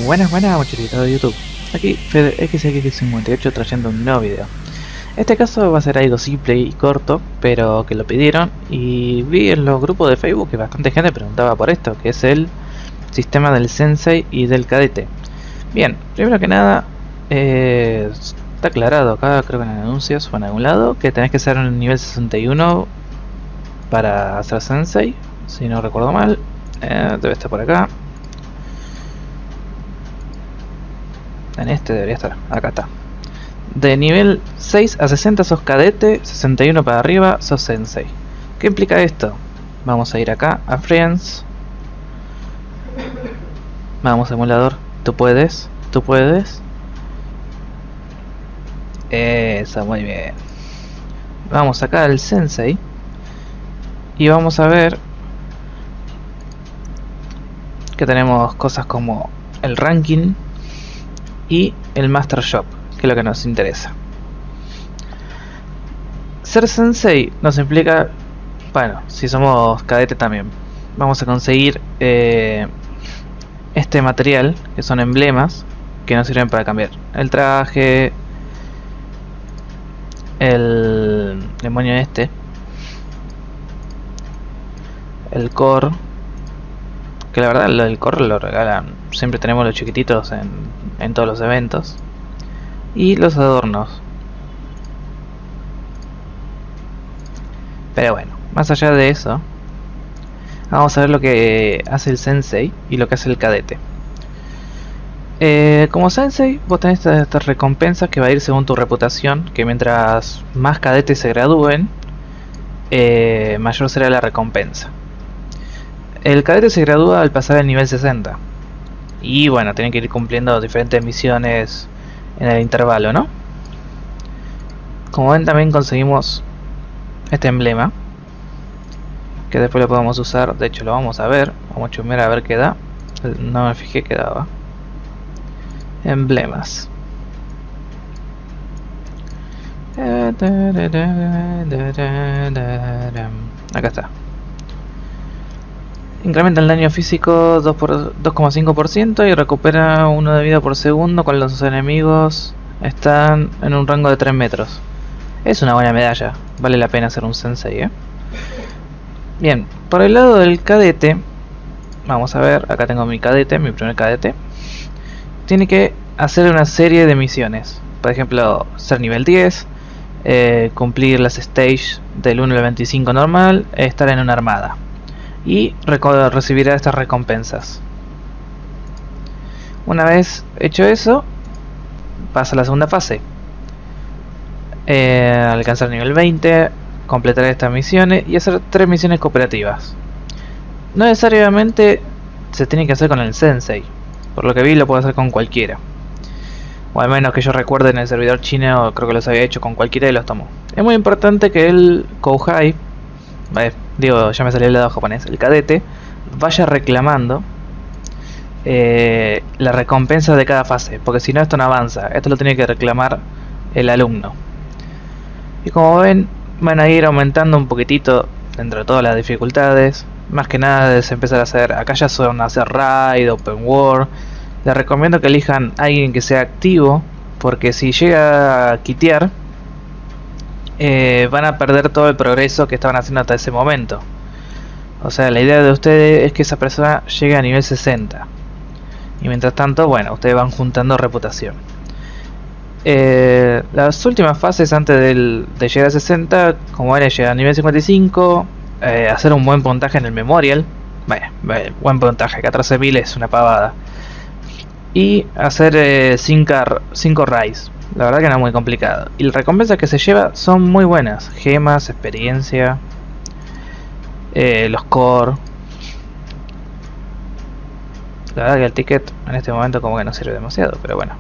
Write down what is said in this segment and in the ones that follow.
Buenas mochilitos de YouTube. Aquí FedeXX58 trayendo un nuevo video. En este caso va a ser algo simple y corto, pero que lo pidieron y vi en los grupos de Facebook que bastante gente preguntaba por esto, que es el sistema del Sensei y del Cadete. Bien, primero que nada, está aclarado acá, creo que en anuncios o en algún lado, que tenés que ser en el nivel 61 para hacer Sensei, si no recuerdo mal. Debe estar por acá. En este debería estar, acá está. De nivel 6 a 60 sos cadete, 61 para arriba sos sensei. ¿Qué implica esto? Vamos a ir acá a Friends. Vamos, emulador, tú puedes. Eso, muy bien. Vamos acá al sensei y vamos a ver que tenemos cosas como el ranking y el Master Shop, que es lo que nos interesa. Ser sensei nos implica, bueno, si somos cadete también, vamos a conseguir este material, que son emblemas, que nos sirven para cambiar el traje, el demonio este, el core, que la verdad el core lo regalan, siempre tenemos los chiquititos en todos los eventos, y los adornos. Pero bueno, más allá de eso, vamos a ver lo que hace el sensei y lo que hace el cadete. Como sensei, vos tenés estas recompensas que va a ir según tu reputación, que mientras más cadetes se gradúen, mayor será la recompensa. El cadete se gradúa al pasar el nivel 60. Y bueno, tienen que ir cumpliendo diferentes misiones en el intervalo, ¿no? Como ven, también conseguimos este emblema, que después lo podemos usar. De hecho lo vamos a ver, vamos a chumear a ver qué da. No me fijé qué daba. Emblemas. Acá está. Incrementa el daño físico 2,5% y recupera 1 de vida por segundo cuando los enemigos están en un rango de 3 metros. Es una buena medalla, vale la pena ser un sensei, ¿eh? Bien, por el lado del cadete, vamos a ver, acá tengo mi cadete, mi primer cadete. Tiene que hacer una serie de misiones, por ejemplo, ser nivel 10, cumplir las stages del 1 al 25 normal, estar en una armada. Y recibirá estas recompensas. Una vez hecho eso, pasa a la segunda fase. Alcanzar nivel 20, completar estas misiones y hacer 3 misiones cooperativas. No necesariamente se tiene que hacer con el sensei, por lo que vi lo puedo hacer con cualquiera. O al menos que yo recuerde, en el servidor chino creo que los había hecho con cualquiera y los tomó. Es muy importante que el Kouhai, ya me salió el lado japonés, el cadete, vaya reclamando la recompensa de cada fase, porque si no esto no avanza. Esto lo tiene que reclamar el alumno. Y como ven, van a ir aumentando un poquitito dentro de todas las dificultades. Más que nada es empezar a hacer, acá ya son hacer raid, open world. Les recomiendo que elijan a alguien que sea activo, porque si llega a quitear, van a perder todo el progreso que estaban haciendo hasta ese momento. O sea, la idea de ustedes es que esa persona llegue a nivel 60. Y mientras tanto, bueno, ustedes van juntando reputación. Las últimas fases antes de llegar a 60, como van a llegar a nivel 55, hacer un buen puntaje en el Memorial. Buen puntaje, 14.000 es una pavada. Y hacer 5 raids. La verdad que no es muy complicado. Y las recompensas que se lleva son muy buenas. Gemas, experiencia, los core. La verdad que el ticket en este momento como que no sirve demasiado, pero bueno.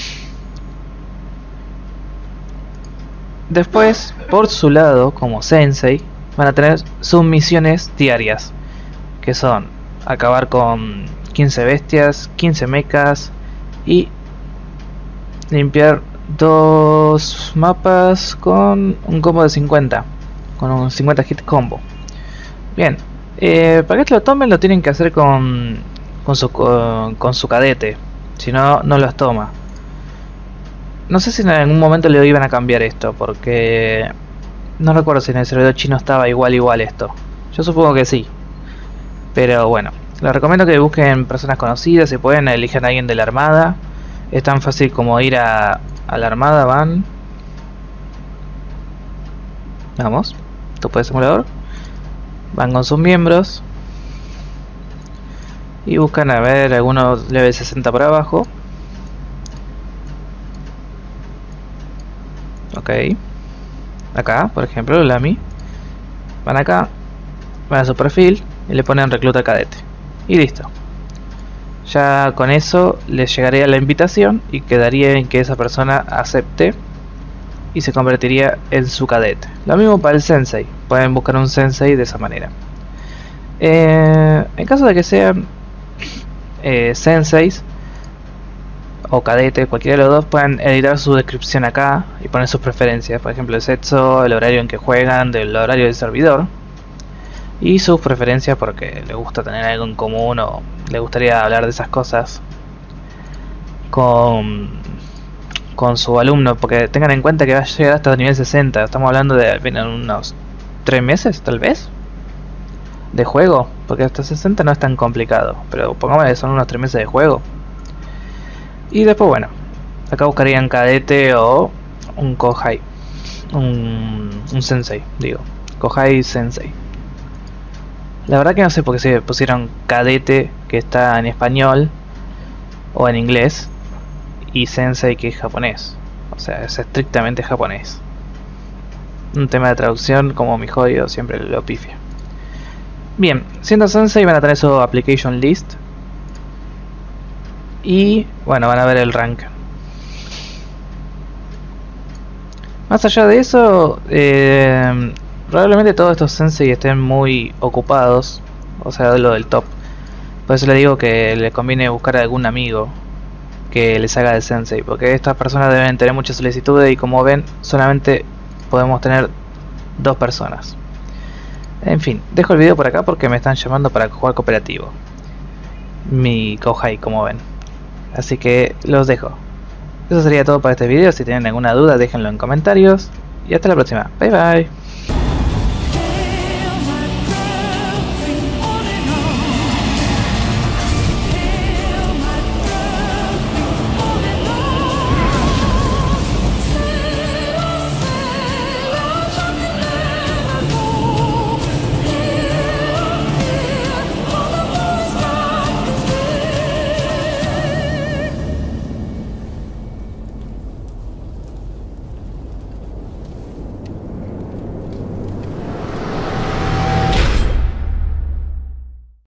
Después, por su lado, como sensei, van a tener sus misiones diarias, que son acabar con 15 bestias, 15 mechas y limpiar 2 mapas con un combo de 50, con un 50 hit combo. Bien, para que esto lo tomen lo tienen que hacer con su cadete. Si no, no los toma. No sé si en algún momento le iban a cambiar esto, porque no recuerdo si en el servidor chino estaba igual esto. Yo supongo que sí. Pero bueno, les recomiendo que busquen personas conocidas, si pueden, elijan a alguien de la armada. Es tan fácil como ir a la armada, van. Vamos, topo de simulador. Van con sus miembros. Y buscan a ver algunos level 60 por abajo. Ok. Acá, por ejemplo, Lami. Van acá. Van a su perfil. Y le ponen recluta cadete. Y listo. Ya con eso les llegaría la invitación. Y quedaría en que esa persona acepte. Y se convertiría en su cadete. Lo mismo para el sensei. Pueden buscar un sensei de esa manera. En caso de que sean senseis o cadete, cualquiera de los dos, pueden editar su descripción acá y poner sus preferencias, por ejemplo el sexo, el horario en que juegan, del horario del servidor y sus preferencias porque les gusta tener algo en común o les gustaría hablar de esas cosas con su alumno, porque tengan en cuenta que va a llegar hasta el nivel 60, estamos hablando de unos 3 meses tal vez de juego, porque hasta 60 no es tan complicado, pero pongamos que son unos 3 meses de juego. Y después bueno, acá buscarían cadete o un kohai, un sensei, digo, kohai sensei. La verdad que no sé por qué se pusieron cadete, que está en español o en inglés, y sensei, que es japonés, o sea, es estrictamente japonés. Un tema de traducción como mi jodido siempre lo pifia. Bien, siendo sensei van a tener su application list. Y bueno, van a ver el rank. Más allá de eso, probablemente todos estos sensei estén muy ocupados. O sea, de lo del top. Por eso le digo que les conviene buscar a algún amigo que les haga de sensei, porque estas personas deben tener muchas solicitudes y como ven, solamente podemos tener 2 personas. En fin, dejo el video por acá porque me están llamando para jugar cooperativo. Mi kohai, como ven. Así que los dejo. Eso sería todo para este video. Si tienen alguna duda, déjenlo en comentarios. Y hasta la próxima. Bye bye.